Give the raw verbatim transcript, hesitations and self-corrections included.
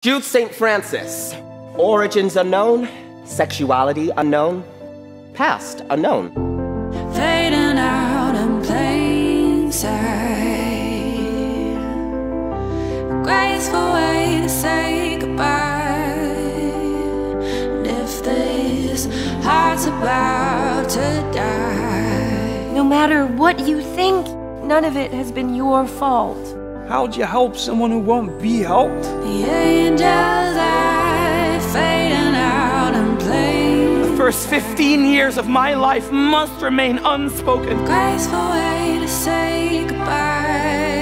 Jude St Francis. Origins unknown, sexuality unknown, past unknown. Fading out in plain sight. A graceful way to say goodbye. And if this heart's about to die, no matter what you think, none of it has been your fault. How'd you help someone who won't be helped? the angels are fading out in plain. The first fifteen years of my life must remain unspoken. Graceful way to say goodbye.